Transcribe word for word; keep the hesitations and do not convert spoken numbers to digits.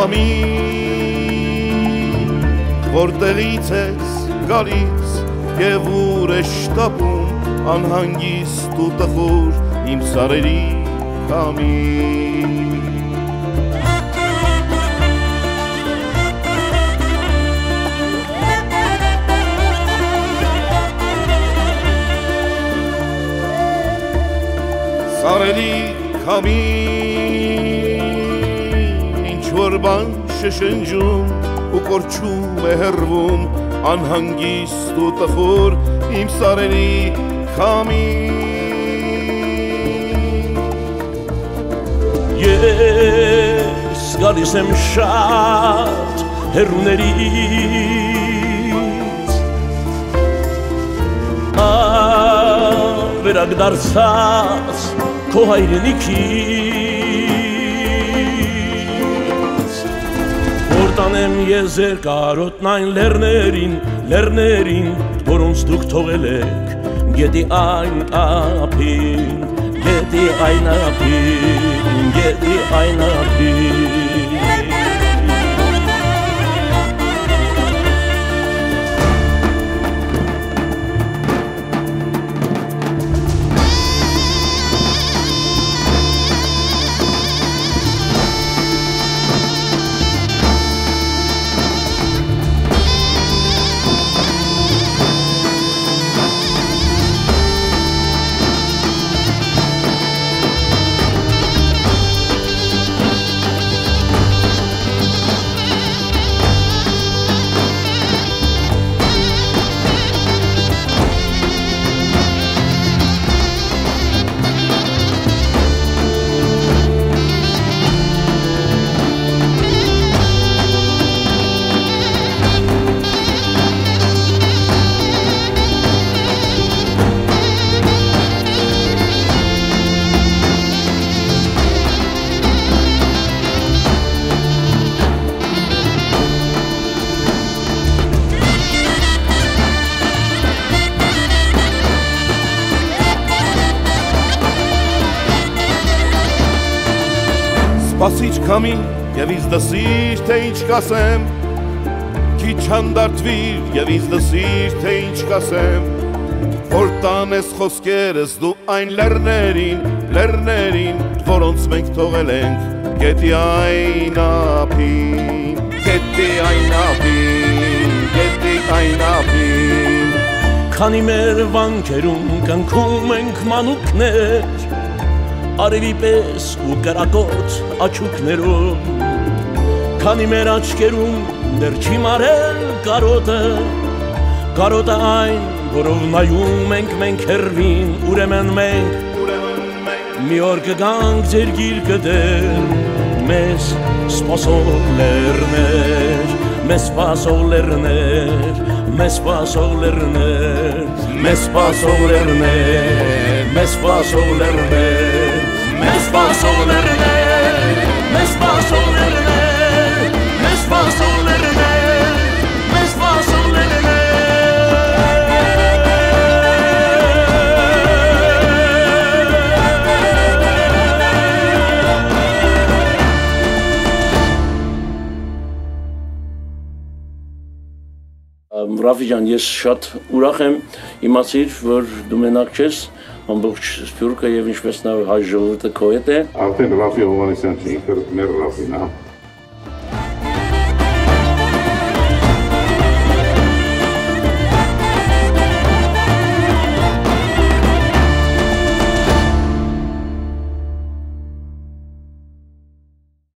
Քամին, որտեղից ես գալիս և ուր ես շտապում անհանգիստ ու տխուր իմ սարերի քամին Սարերի քամին ինչ-որ բան շշնջում ու կորչում է հեռվում անհանգիստ ու տխուր իմ սարերի քամին Ես գալիս եմ շատ հեռուներից Ավերակ դարձած քո հայրենիքից Որ տանեմ ես ձեր կարոտն այն լեռներին, լեռներին Որոնց դուք թողել եք գետի այն ափին Գետի այն ափին, գետի այն ափին Սպասիչ քամին և ինձ դսիր, թե ինչ կասեմ Քիչ հանդարտվիր և ինձ դսիր, թե ինչ կասեմ Որ տանես խոսքերս դու այն լեռներին, լեռներին Որոնց մենք թողել ենք գետի այն ափին Գետի այն ափին, գետի այն ափին Քանի մեր վանքերում կնքում ենք մանուկներ Արևի պես ու կրակոտ աչուկներով Քանի մեր աչկերում դեռ չի մարել կարոտը Կարոտը այն, որով նայում ենք մենք հեռվին Ուրեմն մենք մի օր կգանք ձեր գիրկը դեր Մեզ սպասող լեռներ, մեզ սպասող լեռներ Մեզ սպասող լեռներ, մեզ սպասող լեռներ Մեզ սպասող լեռներ Մեզ սպասող լեռներ, մեզ սպասող լեռներ Մեզ սպասող լեռներ, մեզ սպասող լեռներ Ռաֆի ջան, ես շատ ուրախ եմ իմացիր, որ դու մենակ չես ամբողջ Սփյուռքը եւ ինչպես նաեւ հայ ժողովուրդը քո հետ է։ Արդեն Ռաֆի Հովհաննիսյանն ինքը մեր Ռաֆին, հա։